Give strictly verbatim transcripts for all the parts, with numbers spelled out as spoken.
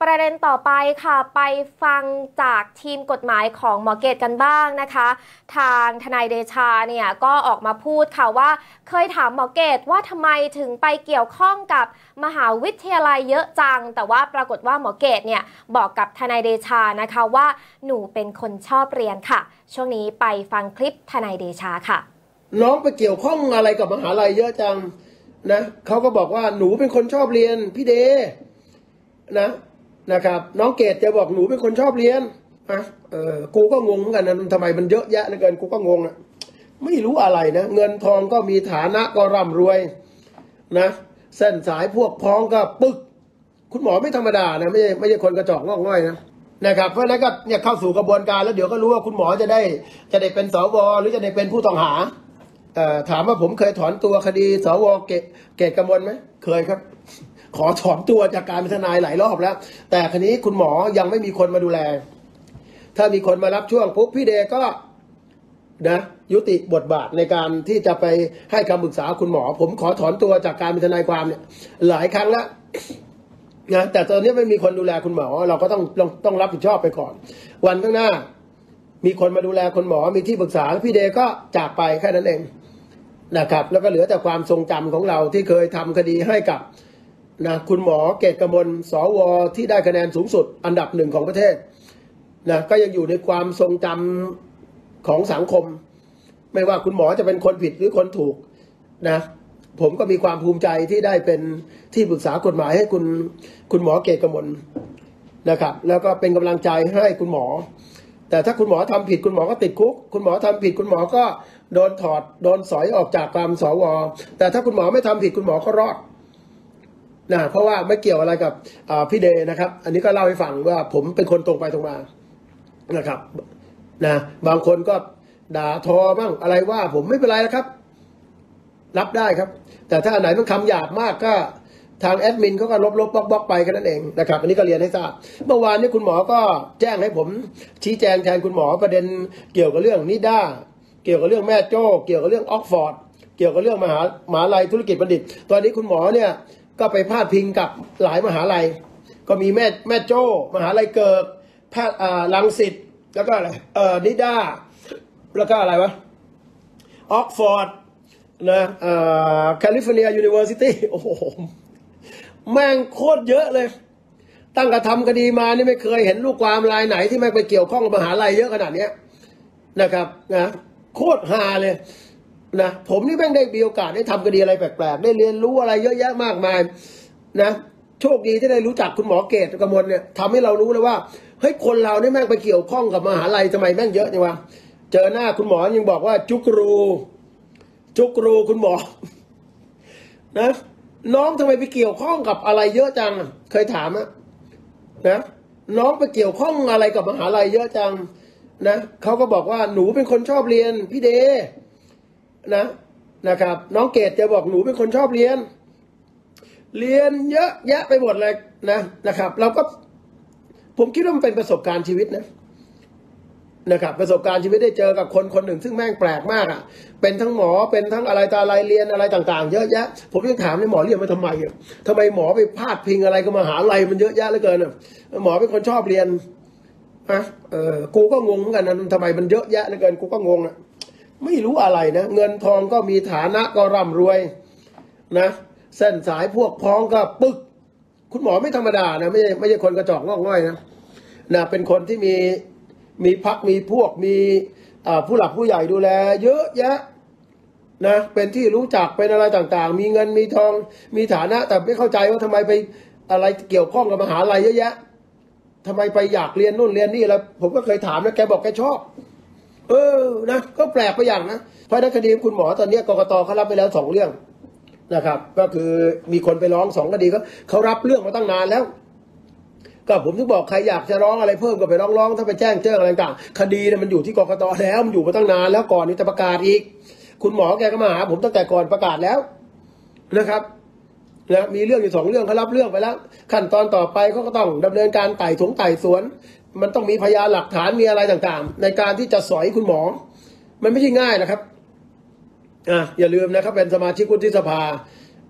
ประเด็นต่อไปค่ะไปฟังจากทีมกฎหมายของหมอเกตกันบ้างนะคะทางทนายเดชาเนี่ยก็ออกมาพูดค่ะว่าเคยถามหมอเกตว่าทำไมถึงไปเกี่ยวข้องกับมหาวิทยาลัยเยอะจังแต่ว่าปรากฏว่าหมอเกตเนี่ยบอกกับทนายเดชานะคะว่าหนูเป็นคนชอบเรียนค่ะช่วงนี้ไปฟังคลิปทนายเดชาค่ะน้องไปเกี่ยวข้องอะไรกับมหาลัยเยอะจังนะเขาก็บอกว่าหนูเป็นคนชอบเรียนพี่เดนะนะครับน้องเกดจะบอกหนูเป็นคนชอบเรียนอ่ะเออกูก็งงเหมือนกันนะทำไมมันเยอะแยะเหลือเกินกูก็งงอ่ะไม่รู้อะไรนะเงินทองก็มีฐานะก็ร่ำรวยนะเส้นสายพวกพ้องก็ปึ๊กคุณหมอไม่ธรรมดานะไม่ใช่ไม่ใช่คนกระจอกงอกง่อยนะนะครับเพราะนั้นก็เนี่ยเข้าสู่กระบวนการแล้วเดี๋ยวก็รู้ว่าคุณหมอจะได้จะได้เป็นสวหรือจะได้เป็นผู้ต้องหาเอ่อถามว่าผมเคยถอนตัวคดีสวเกตเกตกมลไหมเคยครับขอถอนตัวจากการเป็นทนายหลายรอบแล้วแต่ครนี้คุณหมอยังไม่มีคนมาดูแลถ้ามีคนมารับช่วงปุ๊บพี่เดก็นะยุติบทบาทในการที่จะไปให้คำปรึกษาคุณหมอผมขอถอนตัวจากการเป็นทนายความเนี่ยหลายครั้งแล้วนะแต่ตอนนี้ไม่มีคนดูแลคุณหมอเราก็ต้องต้องต้องรับผิดชอบไปก่อนวันข้างหน้ามีคนมาดูแลคุณหมอมีที่ปรึกษาพี่เดก็จากไปแค่นั้นเองนะครับแล้วก็เหลือแต่ความทรงจำของเราที่เคยทำคดีให้กับนะคุณหมอเกตกมลสวที่ได้คะแนนสูงสุดอันดับหนึ่งของประเทศนะก็ยังอยู่ในความทรงจำของสังคมไม่ว่าคุณหมอจะเป็นคนผิดหรือคนถูกนะผมก็มีความภูมิใจที่ได้เป็นที่ปรึกษากฎหมายให้คุณคุณหมอเกตกมลนะครับแล้วก็เป็นกำลังใจให้คุณหมอแต่ถ้าคุณหมอทำผิดคุณหมอก็ติดคุกคุณหมอทำผิดคุณหมอก็โดนถอดโดนสอยออกจากความสวแต่ถ้าคุณหมอไม่ทำผิดคุณหมอก็รอดนะเพราะว่าไม่เกี่ยวอะไรกับพี่เดนะครับอันนี้ก็เล่าให้ฟังว่าผมเป็นคนตรงไปตรงมานะครับนะบางคนก็ด่าทอบ้างอะไรว่าผมไม่เป็นไรนะครับรับได้ครับแต่ถ้าอันไหนมันคำหยาบมากก็ทางแอดมินเขาก็ลบลบบล็อกบล็อกไปแค่นั้นเองนะครับอันนี้ก็เรียนให้ทราบเมื่อวานนี้คุณหมอก็แจ้งให้ผมชี้แจงแทนคุณหมอประเด็นเกี่ยวกับเรื่องนิด้าเกี่ยวกับเรื่องแม่โจ้เกี่ยวกับเรื่องออกฟอร์ดเกี่ยวกับเรื่องมหามหาลัยธุรกิจบัณฑิตตอนนี้คุณหมอเนี่ยก็ไปพาดพิงกับหลายมหาลัยก็มีแม่แม่โจ้มหาลัยเกิดแพทย์อ่ารังสิตแล้วก็อะไรเอ่อนิด้าแล้วก็อะไรวะออกฟอร์ดนะเอ่อแคลิฟอร์เนียยูนิเวอร์ซิตี้โอ้โหแม่งโคตรเยอะเลยตั้งกระทำคดีมานี่ไม่เคยเห็นลูกความรายไหนที่ไม่ไปเกี่ยวข้องกับมหาลัยเยอะขนาดนี้นะครับนะโคตรฮาเลยนะผมนี่แม่งได้มีโอกาสได้ทำคดีอะไรแปลกๆได้เรียนรู้อะไรเยอะแยะมากมายนะโชคดีที่ได้รู้จักคุณหมอเกตกมลเนี่ยทำให้เรารู้เลยว่าเฮ้ยคนเราเนี่ยแม่งไปเกี่ยวข้องกับมหาลัยทำไมแม่งเยอะจังวะเจอหน้าคุณหมอยังบอกว่าจุกรูจุกรูคุณหมอนะน้องทำไมไปเกี่ยวข้องกับอะไรเยอะจังเคยถามอะนะน้องไปเกี่ยวข้องอะไรกับมหาลัยเยอะจังนะเขาก็บอกว่าหนูเป็นคนชอบเรียนพี่เดนะนะครับน้องเกดจะบอกหนูเป็นคนชอบเรียนเรียนเยอะแยะไปหมดเลยนะนะครับเราก็ผมคิดว่ามันเป็นประสบการณ์ชีวิตนะนะครับประสบการณ์ชีวิตได้เจอกับคนคนหนึ่งซึ่งแม่งแปลกมากอ่ะเป็นทั้งหมอเป็นทั้งอะไรตาอะไรเรียนอะไรต่างๆเยอะแยะผมยังถามเลยหมอเรียนมาทำไมอ่ะทำไมหมอไปพาดพิงอะไรกับมหาลัยมันเยอะแยะเหลือเกินอ่ะหมอเป็นคนชอบเรียนฮะเออกูก็งงเหมือนกันนะทำไมมันเยอะแยะเหลือเกินกูก็งงอ่ะไม่รู้อะไรนะเงินทองก็มีฐานะก็ร่ำรวยนะเส้นสายพวกพ้องก็ปึ๊กคุณหมอไม่ธรรมดานะไม่ใช่ไม่ใช่คนกระจอกงอกง่อยนะนะเป็นคนที่มีมีพักมีพวกมีผู้หลักผู้ใหญ่ดูแลเยอะแยะนะเป็นที่รู้จักเป็นอะไรต่างๆมีเงินมีทองมีฐานะแต่ไม่เข้าใจว่าทำไมไปอะไรเกี่ยวข้องกับมหาลัยเยอะแยะทำไมไปอยากเรียนนู่นเรียนนี่แล้วผมก็เคยถามนะแกบอกแกชอบเออนะก็แปลกไปอย่างนะเพราะในคดีคุณหมอตอนนี้กกตเขารับไปแล้วสองเรื่องนะครับก็คือมีคนไปร้องสองคดีก็เขารับเรื่องมาตั้งนานแล้วก็ผมถึงบอกใครอยากจะร้องอะไรเพิ่มก็ไปร้องร้องถ้าไปแจ้งเจ้งอะไรต่างคดีเนี่ยมันอยู่ที่กกตแล้วมันอยู่มาตั้งนานแล้วก่อนนี้จะประกาศอีกคุณหมอแกก็มาหาผมตั้งแต่ก่อนประกาศแล้วนะครับนะมีเรื่องอยู่สองเรื่องเขารับเรื่องไปแล้วขั้นตอนต่อไปเขาก็ต้องดำเนินการไต่ถงไต่สวนมันต้องมีพยานหลักฐานมีอะไรต่างๆในการที่จะสอยคุณหมอมันไม่ใช่ง่ายนะครับอ่ะอย่าลืมนะครับเป็นสมาชิกวุฒิสภา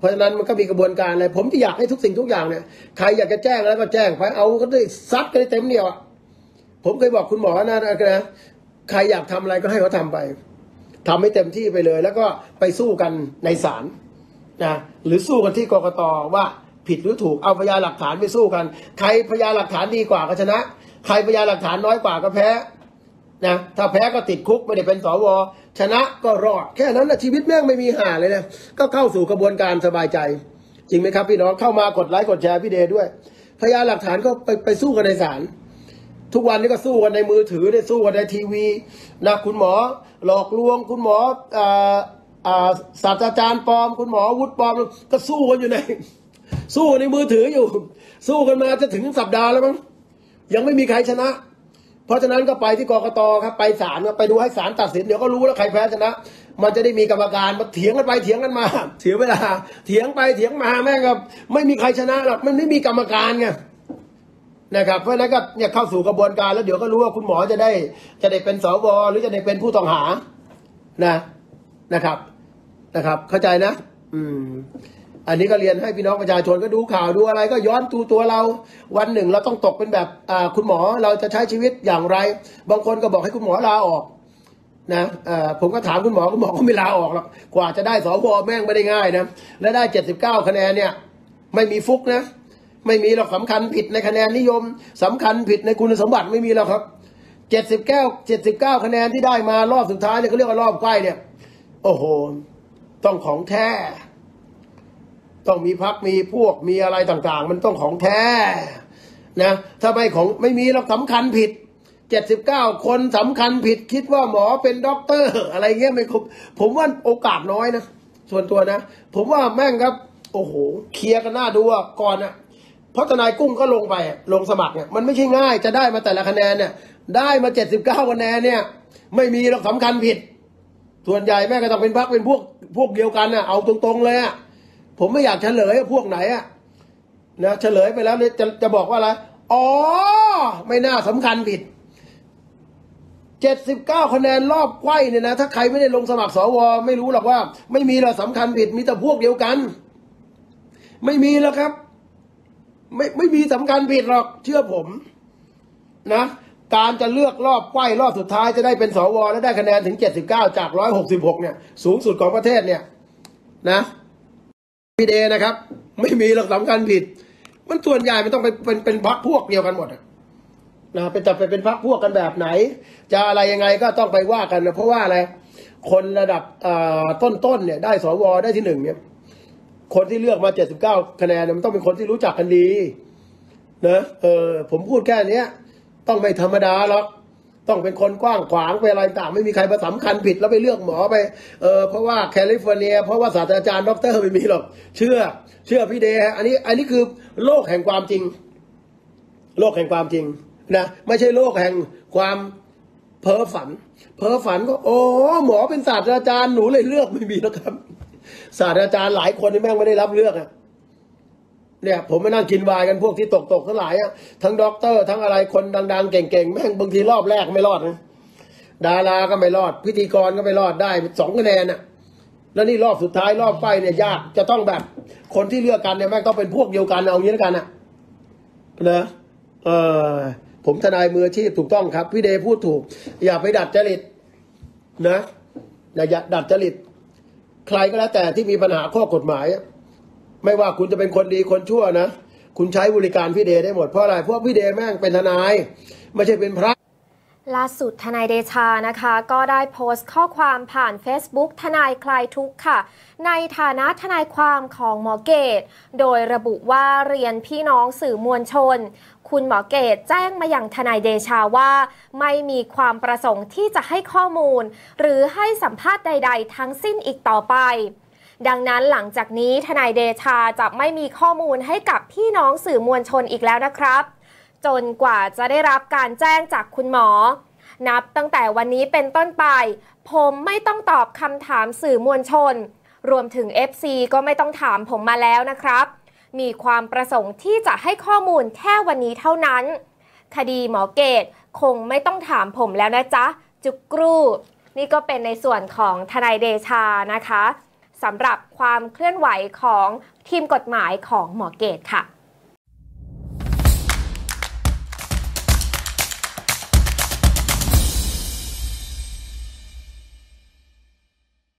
เพราะฉะนั้นมันก็มีกระบวนการอะไรผมที่อยากให้ทุกสิ่งทุกอย่างเนี่ยใครอยากจะแจ้งแล้วก็แจ้งไปเอาก็ได้ซัดกันได้เต็มเดียวอ่ะผมเคยบอกคุณหมอนะนะใครอยากทำอะไรก็ให้เขาทำไปทำให้เต็มที่ไปเลยแล้วก็ไปสู้กันในศาลนะหรือสู้กันที่กกต.ว่าผิดหรือถูกเอาพยานหลักฐานไปสู้กันใครพยานหลักฐานดีกว่าก็ชนะใครพยานหลักฐานน้อยกว่าก็แพ้นะถ้าแพ้ก็ติดคุกไม่ได้เป็นสวชนะก็รอดแค่นั้นนะชีวิตแม่งไม่มีห่าเลยนะก็เข้าสู่กระบวนการสบายใจจริงไหมครับพี่น้องเข้ามากดไลค์กดแชร์พี่เดย์ด้วยพยานหลักฐานก็ไปไปสู้กันในศาลทุกวันนี้ก็สู้กันในมือถือได้สู้กันในทีวีนะคุณหมอหลอกลวงคุณหมออ่าอ่าศาสตราจารย์ปลอมคุณหมอวุฒิปลอมก็สู้กันอยู่ในสู้ในมือถืออยู่สู้กันมาจะถึงสัปดาห์แล้วมั้งยังไม่มีใครชนะเพราะฉะนั้นก็ไปที่กกต.ครับไปศาลไปดูให้ศาลตัดสินเดี๋ยวก็รู้แล้วใครแพ้ชนะมันจะได้มีกรรมการมาเถียงกันไปเถียงกันมาเสียเวลาเถียงไปเถียงมาแม่งก็ไม่มีใครชนะหรอกมันไม่มีกรรมการไงนะครับเพราะฉะนั้นก็เนี่ยเข้าสู่กระบวนการแล้วเดี๋ยวก็รู้ว่าคุณหมอจะได้จะได้เป็นสวหรือจะได้เป็นผู้ต้องหานะนะครับนะครับเข้าใจนะอืมอันนี้ก็เรียนให้พี่น้องประชาชนก็ดูข่าวดูอะไรก็ย้อนดูตัวเราวันหนึ่งเราต้องตกเป็นแบบอ่าคุณหมอเราจะใช้ชีวิตอย่างไรบางคนก็บอกให้คุณหมอลาออกนะอ่าผมก็ถามคุณหมอคุณหมอก็ไม่ลาออกหรอกกว่าจะได้สวแม่งไม่ได้ง่ายนะและได้เจ็ดสิบเก้าคะแนนเนี่ยไม่มีฟุกนะไม่มีหรอกสำคัญผิดในคะแนนนิยมสำคัญผิดในคุณสมบัติไม่มีหรอกครับเจ็ดสิบเก้าเจ็ดสิบเก้าคะแนนที่ได้มารอบสุดท้ายเนี่ยเขาเรียกว่ารอบใกล้เนี่ยโอ้โหต้องของแท้ต้องมีพักมีพวกมีอะไรต่างๆมันต้องของแท้นะถ้าไม่ของไม่มีเราสำคัญผิดเจ็ดสิบเก้าคนสำคัญผิดคิดว่าหมอเป็นด็อกเตอร์อะไรเงี้ยไม่ครบผมว่าโอกาสน้อยนะส่วนตัวนะผมว่าแม่งครับโอ้โหเคลียร์กันหน้าดูก่อนนะเพราะทนายกุ้งก็ลงไปลงสมัครเนี่ยมันไม่ใช่ง่ายจะได้มาแต่ละคะแนนเนี่ยได้มาเจ็ดสิบเก้าคะแนนเนี่ยไม่มีเราสำคัญผิดส่วนใหญ่แม่ก็ต้องเป็นพรรคเป็นพวกพวกเดียวกันนะเอาตรงๆเลยอะผมไม่อยากเฉลยพวกไหนอะนะเฉลยไปแล้วเนี่ยจะจะบอกว่าอะไรอ๋อไม่น่าสำคัญผิดเจ็ดสิบเก้าคะแนนรอบไขว้เนี่ยนะถ้าใครไม่ได้ลงสมัครสวไม่รู้หรอกว่าไม่มีเราสำคัญผิดมีแต่พวกเดียวกันไม่มีแล้วครับไม่ไม่มีสำคัญผิดหรอกเชื่อผมนะการจะเลือกรอบไขว้รอบสุดท้ายจะได้เป็นสวและได้คะแนนถึงเจ็ดสิบเก้าจากหนึ่งร้อยหกสิบหกเนี่ยสูงสุดของประเทศเนี่ยนะพี่เดนะครับไม่มีหรอกสำคัญผิดมันส่วนใหญ่มันต้องเป็นเป็นเป็นพรรคพวกเดียวกันหมดนะเป็นจะไปเป็นพรรคพวกกันแบบไหนจะอะไรยังไงก็ต้องไปว่ากันนะเพราะว่าอะไรคนระดับต้นๆเนี่ยได้สวได้ที่หนึ่งเนี่ยคนที่เลือกมาเจ็ดสิบเก้าคะแนนมันต้องเป็นคนที่รู้จักกันดีนะเออผมพูดแค่นี้ต้องไม่ธรรมดาหรอกต้องเป็นคนกว้างขวางไปอะไรต่างไม่มีใครมาสำคัญผิดแล้วไปเลือกหมอไปเออเพราะว่าแคลิฟอร์เนียเพราะว่าศาสตราจารย์ด็อกเตอร์ไม่มีหรอกเชื่อเชื่อพี่เดย์อันนี้อันนี้คือโลกแห่งความจริงโลกแห่งความจริงนะไม่ใช่โลกแห่งความเพ้อฝันเพ้อฝันก็โอ้หมอเป็นศาสตราจารย์หนูเลยเลือกไม่มีแล้วครับศาสตราจารย์หลายคนที่แม่งไม่ได้รับเลือกอะเนี่ยผมไม่นั่งกินวายกันพวกที่ตกตกทั้งหลายอะทั้งด็อกเตอร์ทั้งอะไรคนดังๆเก่งๆแม่งบางทีรอบแรกไม่รอดนะดาราก็ไม่รอดพิธีกรก็ไม่รอดได้สองคะแนนอะแล้วนี่รอบสุดท้ายรอบไปเนี่ยยากจะต้องแบบคนที่เลือกกันเนี่ยแม่งต้องเป็นพวกเดียวกันเอางี้แล้วกันอะนะเออผมทนายมืออาชีพถูกต้องครับพี่เดย์พูดถูกอย่าไปดัดจริตนะอย่าดัดจริตใครก็แล้วแต่ที่มีปัญหาข้อกฎหมายไม่ว่าคุณจะเป็นคนดีคนชั่วนะคุณใช้บริการพี่เดย์ได้หมดเพราะอะไรเพราะพี่เดย์แม่งเป็นทนายไม่ใช่เป็นพระล่าสุดทนายเดชานะคะก็ได้โพสต์ข้อความผ่าน Facebook ทนายคลายทุกข์ค่ะในฐานะทนายความของหมอเกตโดยระบุว่าเรียนพี่น้องสื่อมวลชนคุณหมอเกตแจ้งมาอย่างทนายเดชาว่าไม่มีความประสงค์ที่จะให้ข้อมูลหรือให้สัมภาษณ์ใดๆทั้งสิ้นอีกต่อไปดังนั้นหลังจากนี้ทนายเดชาจะไม่มีข้อมูลให้กับพี่น้องสื่อมวลชนอีกแล้วนะครับจนกว่าจะได้รับการแจ้งจากคุณหมอนับตั้งแต่วันนี้เป็นต้นไปผมไม่ต้องตอบคำถามสื่อมวลชนรวมถึง เอฟ ซี ก็ไม่ต้องถามผมมาแล้วนะครับมีความประสงค์ที่จะให้ข้อมูลแค่วันนี้เท่านั้นคดีหมอเกตคงไม่ต้องถามผมแล้วนะจ๊ะจุกกรูนี่ก็เป็นในส่วนของทนายเดชานะคะสำหรับความเคลื่อนไหวของทีมกฎหมายของหมอเกตค่ะ